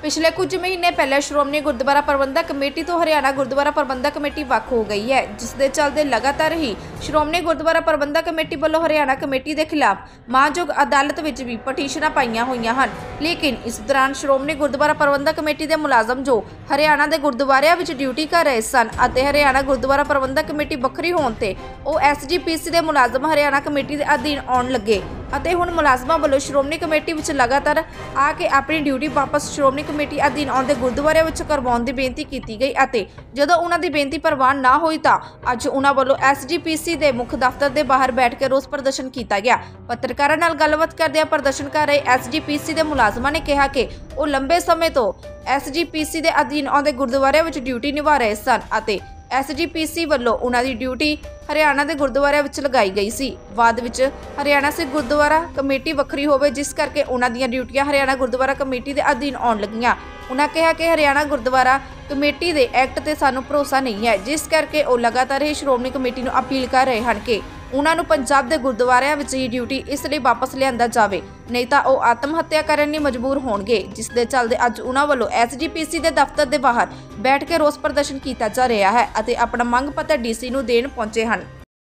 पिछले कुछ महीने पहले श्रोमणी गुरुद्वारा प्रबंधक कमेटी तो हरियाणा गुरुद्वारा प्रबंधक कमेटी ਵੱਖ हो गई है, जिस दे चलते लगातार ही श्रोमणी गुरुद्वारा प्रबंधक कमेटी ਵੱਲੋਂ हरियाणा कमेटी के खिलाफ मानयोग अदालत विच भी पटिशनां पाईयां होईयां हन। लेकिन इस दौरान श्रोमणी गुरुद्वारा प्रबंधक कमेटी के मुलाजम जो हरियाणा के गुरुद्वारिਆਂ विच ड्यूटी कर रहे सन ਅਤੇ हरियाणा गुरुद्वारा प्रबंधक कमेटी ਵੱਖਰੀ होण ते ਉਹ SGPC के मुलाजम हरियाणा कमेटी के अधीन आउण लगे ਅਤੇ ਹੁਣ ਮੁਲਾਜ਼ਮਾਂ ਵੱਲੋਂ ਸ਼੍ਰੋਮਣੀ ਕਮੇਟੀ ਵਿੱਚ ਲਗਾਤਾਰ ਆ ਕੇ ਆਪਣੀ ਡਿਊਟੀ ਵਾਪਸ ਸ਼੍ਰੋਮਣੀ ਕਮੇਟੀ ਅਧੀਨ ਆਉਂਦੇ ਗੁਰਦੁਆਰਿਆਂ ਵਿੱਚ ਕਰਵਾਉਣ ਦੀ ਬੇਨਤੀ ਕੀਤੀ ਗਈ ਅਤੇ ਜਦੋਂ ਉਹਨਾਂ ਦੀ ਬੇਨਤੀ ਪ੍ਰਵਾਨ ਨਾ ਹੋਈ ਤਾਂ ਅੱਜ ਉਹਨਾਂ ਵੱਲੋਂ SGPC ਦੇ ਮੁੱਖ ਦਫ਼ਤਰ ਦੇ ਬਾਹਰ ਬੈਠ ਕੇ ਰੋਸ ਪ੍ਰਦਰਸ਼ਨ ਕੀਤਾ ਗਿਆ। ਪੱਤਰਕਾਰਾਂ ਨਾਲ ਗੱਲਬਾਤ ਕਰਦਿਆਂ ਪ੍ਰਦਰਸ਼ਨ ਕਰ ਰਹੇ SGPC ਦੇ ਮੁਲਾਜ਼ਮਾਂ ਨੇ ਕਿਹਾ ਕਿ ਉਹ ਲੰਬੇ ਸਮੇਂ ਤੋਂ SGPC ਦੇ ਅਧੀਨ ਆਉਂਦੇ ਗੁਰਦੁਆਰਿਆਂ ਵਿੱਚ ਡਿਊਟੀ ਨਿਭਾ ਰਹੇ ਸਨ ਅਤੇ SGPC ਵੱਲੋਂ ਉਹਨਾਂ ਦੀ ਡਿਊਟੀ हरियाणा के गुरुद्वारिਆਂ ਵਿੱਚ लगाई गई सी। बाद ਵਿੱਚ हरियाणा सिख गुरुद्वारा कमेटी ਵੱਖਰੀ ਹੋਵੇ जिस करके ਉਹਨਾਂ ਦੀਆਂ ਡਿਊਟੀਆਂ हरियाणा गुरुद्वारा कमेटी ਦੇ ਅਧੀਨ ਆਉਣ ਲੱਗੀਆਂ। ਉਹਨਾਂ ਕਿਹਾ ਕਿ हरियाणा गुरुद्वारा कमेटी ਦੇ ਐਕਟ ਤੇ ਸਾਨੂੰ ਭਰੋਸਾ ਨਹੀਂ ਹੈ, जिस करके ਉਹ ਲਗਾਤਾਰ ਹੀ ਸ਼੍ਰੋਮਣੀ ਕਮੇਟੀ ਨੂੰ ਅਪੀਲ ਕਰ ਰਹੇ ਹਨ ਕਿ ਉਹਨਾਂ ਨੂੰ ਪੰਜਾਬ ਦੇ ਗੁਰਦੁਆਰਿਆਂ ਵਿੱਚ ਹੀ ਡਿਊਟੀ ਇਸ ਲਈ ਵਾਪਸ ਲਿਆਂਦਾ ਜਾਵੇ, ਨਹੀਂ ਤਾਂ ਉਹ ਆਤਮ ਹੱਤਿਆ ਕਰਨ ਲਈ ਮਜਬੂਰ ਹੋਣਗੇ। ਜਿਸ ਦੇ ਚੱਲਦੇ ਅੱਜ ਉਹਨਾਂ ਵੱਲੋਂ SGPC ਦੇ ਦਫ਼ਤਰ ਦੇ ਬਾਹਰ ਬੈਠ ਕੇ ਰੋਸ ਪ੍ਰਦਰਸ਼ਨ ਕੀਤਾ ਜਾ ਰਿਹਾ ਹੈ ਅਤੇ ਆਪਣਾ ਮੰਗ ਪੱਤਰ DC ਨੂੰ ਦੇਣ ਪਹੁੰਚੇ ਹਨ।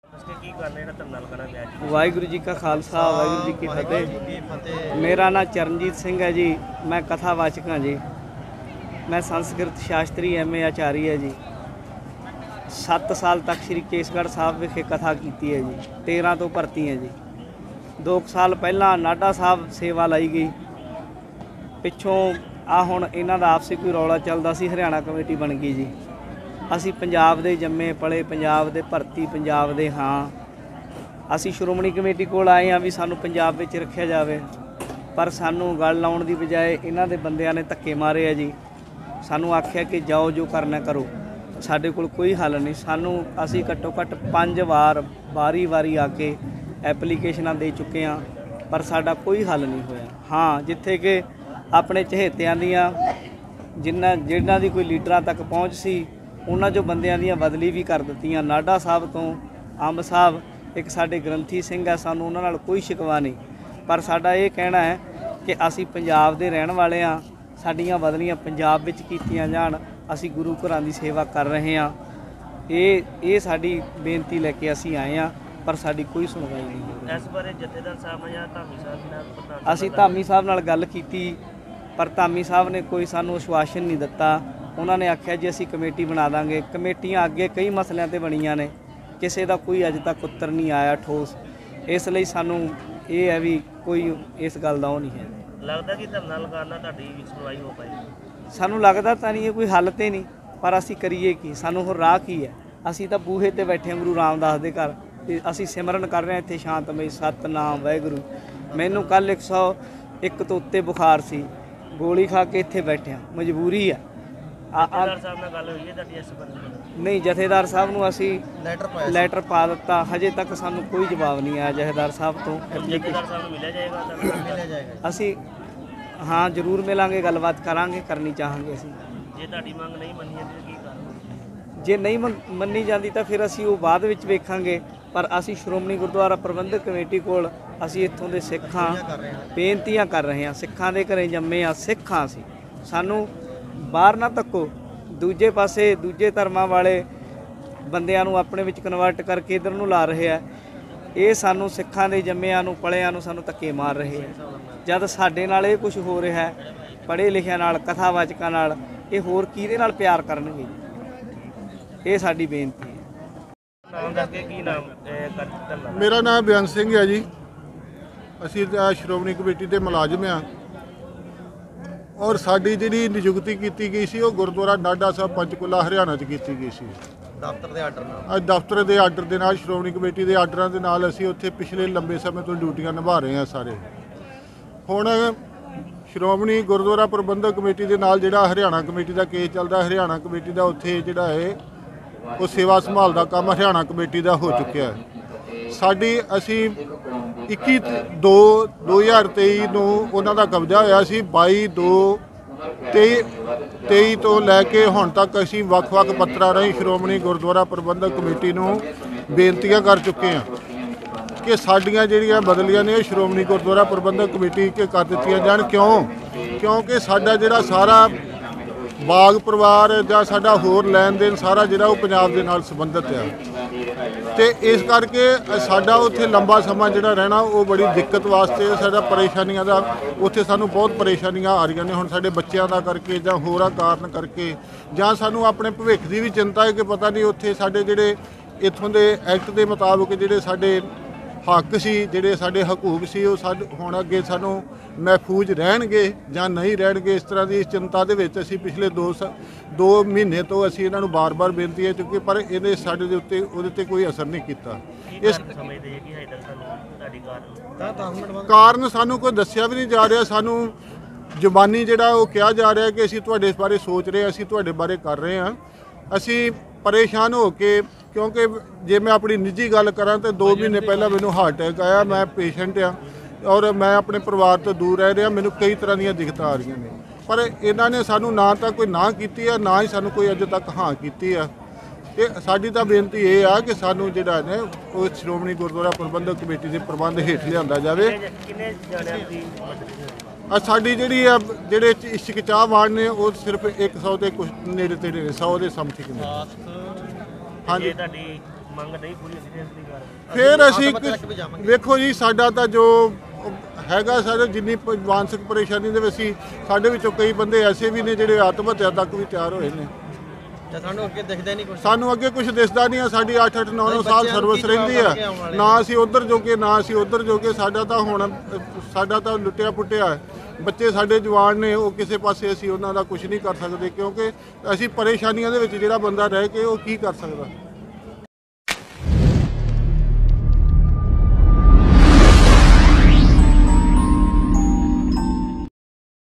वाहिगुरु जी का खालसा वाहिगुरु जी की फतेह। मेरा नाम चरणजीत सिंह है जी, मैं कथावाचक हाँ जी। मैं संस्कृत शास्त्री MA आचार्य है जी। 7 साल तक श्री केसगढ़ साहब विखे कथा की है जी। 13 तो भर्ती है जी। 2 साल पहला नाडा साहब सेवा लाई गई, पिछों आ हुण इन्हां दा आपसी कोई रौला चलदा सी, हरियाणा कमेटी बन गई जी। असी पंजाब दे जम्मे पले, पंजाब दे भर्ती पंजाब दे हाँ। असी श्रोमणी कमेटी कोल आए हाँ भी सानू पंजाब विच रखिया जावे, पर सानू गल लाउण दी बजाए इन्हां दे बंदियां ने धक्के मारे आ जी। सानू आख्या कि जाओ जो करना करो, साडे कोल कोई हल नहीं। सानू असी घट्टो घट्ट 5 वार वारी वारी आके एप्लीकेशनां दे चुके हाँ, पर साडा कोई हल नहीं होया। हाँ, जिथे कि अपने चहेतियां दियां जिन्हां दी कोई लीडरां तक पहुँच सी, उन्हां जो बंदियां दियां बदली भी कर दित्तियां। नाडा साहब तो अंब साहब एक साडे ग्रंथी सिंह है, सानू उन्हां नाल कोई शिकवा नहीं, पर साडा ये कहना है कि असी पंजाब दे रहण वाले हाँ, साडियां बदलियां पंजाब विच कीतियां जाण। असी गुरु घरां दी सेवा कर रहे हाँ। ये साडी बेनती लैके असी आए हाँ, पर साडी कोई सुनवाई नहीं हो रही। इस बारे जथेदार साहब या धामी साहब नाल असी धामी साहब नाल गल कीती, पर धामी साहब ने कोई सानू आश्वासन नहीं दिता। उन्होंने आख्या जी असी कमेटी बना देंगे। कमेटियां अगे कई मसलियां ते बणियां ने, किसी का कोई अज तक उत्तर नहीं आया ठोस। इसलिए सानू ये है भी कोई इस गल का वो नहीं है। लगता कि धरना लगाना तुहाडी सुनवाई हो पाएगी? सानू लगता तो नहीं है, कोई हल तो नहीं, पर असी करिए की, सानू होर राह की है। असी तो बूहे ते बैठे हैं गुरु रामदास दे घर, असी सिमरन कर रहे हैं इत्थे शांतमई सतनाम वाहिगुरू। मैनू कल 101 तो उत्ते बुखार सी, गोली खा के इत्थे बैठे, मजबूरी है। नहीं, जथेदार साहब नूं असी लैटर पा दिता, हजे तक सानू कोई जवाब नहीं आया जथेदार साहब तो। असी हाँ जरूर मिलांगे, गलबात करांगे, करनी चाहांगे। असी जे नहीं मन्नी जाती तो फिर असी वो बाद विच वेखांगे, पर असी श्रोमणी गुरुद्वारा प्रबंधक कमेटी कोल असी इत्थों दे सिख हाँ, बेनतियां कर रहे हैं। सिखां दे घरें जम्मे आ, सिख हाँ असी। सानू बाहर ना तक्को, दूजे पासे दूजे धर्मां वाले बंदियां नूं अपने विच कन्वर्ट करके इधर नूं ला रहे हैं। ये सानू सिखां दे जम्मिआं नूं पढ़िआं नूं सानू धक्के मार रहे हैं, जद साडे नाल ये कुछ हो रहा है, पढ़े लिखिआं नाल, कथावाचकां नाल, ये होर किहदे नाल प्यार करनगे? ये साडी बेनती है। मेरा नाम बेअंत सिंह है जी। असीं श्रोमणी कमेटी के मुलाजम हाँ, और साडी जिहड़ी नियुक्ति की गई सी वो गुरुद्वारा नाडा साहब पंचकुला हरियाणा की गई सी। दफ्तर के आर्डर नाल, दफ्तर के आर्डर के नाल, श्रोमणी कमेटी के आर्डर के नाल असीं उत्थे पिछले लंबे समय तो ड्यूटियां निभा रहे हैं सारे। हुण श्रोमणी गुरुद्वारा प्रबंधक कमेटी के नाल जिहड़ा हरियाणा कमेटी का केस चलदा, हरियाणा कमेटी का उत्थे जिहड़ा है वो सेवा संभाल का काम हरियाणा कमेटी का हो चुकिया है। साडी असीं 21/2/2023 ਨੂੰ ਉਹਨਾਂ ਦਾ ਕਬਜ਼ਾ ਹੋਇਆ ਸੀ। 22/2/23 ਤੋਂ ਲੈ ਕੇ ਹੁਣ ਤੱਕ ਅਸੀਂ ਵੱਖ-ਵੱਖ ਪੱਤਰਾਂ ਰਾਹੀਂ ਸ਼੍ਰੋਮਣੀ ਗੁਰਦੁਆਰਾ ਪ੍ਰਬੰਧਕ ਕਮੇਟੀ ਨੂੰ ਬੇਨਤੀਆਂ ਕਰ ਚੁੱਕੇ ਹਾਂ ਕਿ ਸਾਡੀਆਂ ਜਿਹੜੀਆਂ ਬਦਲੀਆਂ ਨੇ ਸ਼੍ਰੋਮਣੀ ਗੁਰਦੁਆਰਾ ਪ੍ਰਬੰਧਕ ਕਮੇਟੀ 'ਚ ਕਰ ਦਿੱਤੀਆਂ ਜਾਣ। ਕਿਉਂ ਕਿਉਂਕਿ ਸਾਡਾ ਜਿਹੜਾ ਸਾਰਾ ਬਾਗ ਪਰਿਵਾਰ ਜਾਂ ਸਾਡਾ ਹੋਰ ਲੈਣ ਦੇਣ ਸਾਰਾ ਜਿਹੜਾ ਉਹ ਪੰਜਾਬ ਦੇ ਨਾਲ ਸੰਬੰਧਿਤ ਆ ਤੇ ਇਸ ਕਰਕੇ ਸਾਡਾ ਉੱਥੇ ਲੰਬਾ ਸਮਾਂ ਜਿਹੜਾ ਰਹਿਣਾ ਉਹ ਬੜੀ ਦਿੱਕਤ ਵਾਸਤੇ ਸਾਡਾ ਪਰੇਸ਼ਾਨੀਆਂ ਦਾ ਉੱਥੇ ਸਾਨੂੰ ਬਹੁਤ ਪਰੇਸ਼ਾਨੀਆਂ ਆ ਰਹੀਆਂ ਨੇ ਹੁਣ ਸਾਡੇ ਬੱਚਿਆਂ ਦਾ ਕਰਕੇ ਜਾਂ ਹੋਰਾਂ ਕਾਰਨ ਕਰਕੇ ਜਾਂ ਸਾਨੂੰ ਆਪਣੇ ਭਵਿੱਖ ਦੀ ਵੀ ਚਿੰਤਾ ਹੈ ਕਿ ਪਤਾ ਨਹੀਂ ਉੱਥੇ ਸਾਡੇ ਜਿਹੜੇ ਇੱਥੋਂ ਦੇ ਐਕਟ ਦੇ ਮੁਤਾਬਕ ਜਿਹੜੇ ਸਾਡੇ ਹੱਕ ਸੀ ਜਿਹੜੇ ਸਾਡੇ ਹਕੂਕ ਸੀ ਉਹ ਹੁਣ ਅੱਗੇ ਸਾਨੂੰ ਮਹਿਫੂਜ਼ ਰਹਿਣਗੇ ਜਾਂ ਨਹੀਂ ਰਹਿਣਗੇ ਇਸ ਤਰ੍ਹਾਂ ਦੀ ਚਿੰਤਾ ਦੇ ਵਿੱਚ ਅਸੀਂ ਪਿਛਲੇ 2 ਮਹੀਨੇ ਤੋਂ ਅਸੀਂ ਇਹਨਾਂ ਨੂੰ ਬਾਰ-ਬਾਰ ਬੇਨਤੀ ਹੈ ਚੁੱਕੀ ਪਰ ਇਹਨੇ ਸਾਡੇ ਦੇ ਉੱਤੇ ਉਹਦੇ ਤੇ ਕੋਈ ਅਸਰ ਨਹੀਂ ਕੀਤਾ। ਇਸ ਕਾਰਨ ਸਾਨੂੰ ਕੋਈ ਦੱਸਿਆ ਵੀ ਨਹੀਂ ਜਾ ਰਿਹਾ, ਸਾਨੂੰ ਜ਼ੁਬਾਨੀ ਜਿਹੜਾ ਉਹ ਕਿਹਾ ਜਾ ਰਿਹਾ ਕਿ ਅਸੀਂ ਤੁਹਾਡੇ ਬਾਰੇ ਸੋਚ ਰਹੇ ਹਾਂ, ਅਸੀਂ ਤੁਹਾਡੇ ਬਾਰੇ ਕਰ ਰਹੇ ਹਾਂ। ਅਸੀਂ ਪਰੇਸ਼ਾਨ ਹੋ ਕੇ ਕਿਉਂਕਿ ਜੇ ਮੈਂ ਆਪਣੀ ਨਿੱਜੀ ਗੱਲ ਕਰਾਂ ਤਾਂ 2 ਮਹੀਨੇ ਪਹਿਲਾਂ ਮੈਨੂੰ ਹਾਰਟ ਅਟੈਕ ਆਇਆ, ਮੈਂ ਪੇਸ਼ੈਂਟ ਆ ਔਰ ਮੈਂ ਆਪਣੇ ਪਰਿਵਾਰ ਤੋਂ ਦੂਰ ਰਹਿ ਰਿਹਾ, ਮੈਨੂੰ ਕਈ ਤਰ੍ਹਾਂ ਦੀਆਂ ਦਿੱਕਤਾਂ ਆ ਰਹੀਆਂ ਨੇ ਪਰ ਇਹਨਾਂ ਨੇ ਸਾਨੂੰ ਨਾ ਤਾਂ ਕੋਈ ਨਾ ਕੀਤੀ ਆ ਨਾ ਹੀ ਸਾਨੂੰ ਕੋਈ ਅਜੇ ਤੱਕ ਹਾਂ ਕੀਤੀ ਆ। ਤੇ ਸਾਡੀ ਤਾਂ ਬੇਨਤੀ ਇਹ ਆ ਕਿ ਸਾਨੂੰ ਜਿਹੜਾ ਨੇ ਉਹ ਸ਼੍ਰੋਮਣੀ ਗੁਰਦੁਆਰਾ ਪ੍ਰਬੰਧਕ ਕਮੇਟੀ ਦੇ ਪ੍ਰਬੰਧ ਹੇਠ ਲਿਆਂਦਾ ਜਾਵੇ। ਸਾਡੀ ਜਿਹੜੀ ਆ ਜਿਹੜੇ ਇਸ਼ਕ ਚਾਹਵਾਨ ਨੇ ਉਹ ਸਿਰਫ 100 ਦੇ ਕੁਝ ਨੇੜੇ ਤੇੜੇ ਨੇ 100 ਦੇ ਸਮਥਿੰਗ ਨੇ। ਹਾਂਜੀ ਫਿਰ ਅਸੀਂ ਵੇਖੋ ਜੀ ਸਾਡਾ ਤਾਂ ਜੋ ਹੈਗਾ ਸਾਡਾ ਜਿੰਨੀ ਮਾਨਸਿਕ ਪਰੇਸ਼ਾਨੀ ਦੇ ਵਿੱਚ ਅਸੀਂ ਸਾਡੇ ਵਿੱਚੋਂ ਕਈ ਬੰਦੇ ਐਸੇ ਵੀ ਨੇ ਜਿਹੜੇ ਆਤਮ ਹੱਤਿਆ ਤੱਕ ਵੀ ਤਿਆਰ ਹੋਏ ਨੇ। ਸਾਨੂੰ ਅੱਗੇ ਦਿਖਦਾ ਨਹੀਂ ਕੁਝ, ਸਾਨੂੰ ਅੱਗੇ ਕੁਝ ਦਿਸਦਾ ਨਹੀਂ ਆ। ਸਾਡੀ 8-8 9-9 ਸਾਲ ਸਰਵਿਸ ਰਹਿੰਦੀ ਆ, ਨਾ ਅਸੀਂ ਉਧਰ ਜੋਗੇ ਨਾ ਅਸੀਂ ਉਧਰ ਜੋਗੇ। ਸਾਡਾ ਤਾਂ ਲੁੱਟਿਆ ਪੁੱਟਿਆ ਬੱਚੇ ਸਾਡੇ ਜਵਾਨ ਨੇ ਉਹ ਕਿਸੇ ਪਾਸੇ ਅਸੀਂ ਉਹਨਾਂ ਦਾ ਕੁਝ ਨਹੀਂ ਕਰ ਸਕਦੇ ਕਿਉਂਕਿ ਅਸੀਂ ਪਰੇਸ਼ਾਨੀਆਂ ਦੇ ਵਿੱਚ ਜਿਹੜਾ ਬੰਦਾ ਰਹਿ ਕੇ ਉਹ ਕੀ ਕਰ ਸਕਦਾ।